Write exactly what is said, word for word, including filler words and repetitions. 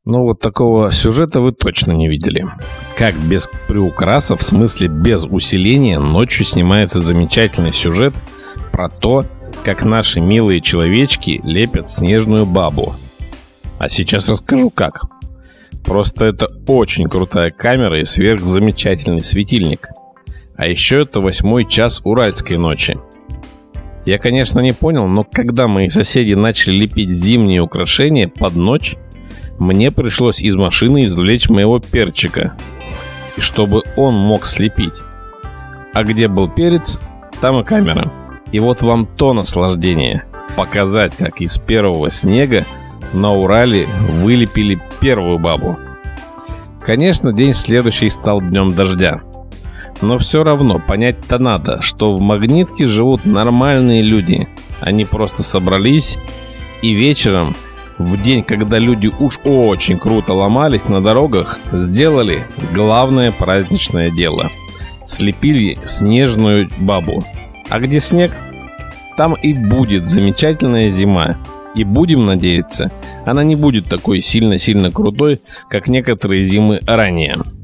Но вот такого сюжета вы точно не видели. Как без приукрасов, в смысле без усиления, ночью снимается замечательный сюжет про то, как наши милые человечки лепят снежную бабу. А сейчас расскажу как. Просто это очень крутая камера и сверхзамечательный светильник. А еще это восьмой час уральской ночи. Я, конечно, не понял, но когда мои соседи начали лепить зимние украшения под ночь, мне пришлось из машины извлечь моего перчика, и чтобы он мог слепить. А где был перец, там и камера. И вот вам то наслаждение — показать, как из первого снега на Урале вылепили первую бабу. Конечно, день следующий стал днем дождя. Но все равно понять-то надо, что в Магнитке живут нормальные люди. Они просто собрались и вечером, в день, когда люди уж очень круто ломались на дорогах, сделали главное праздничное дело. Слепили снежную бабу. А где снег, там и будет замечательная зима. И будем надеяться, она не будет такой сильно-сильно крутой, как некоторые зимы ранее.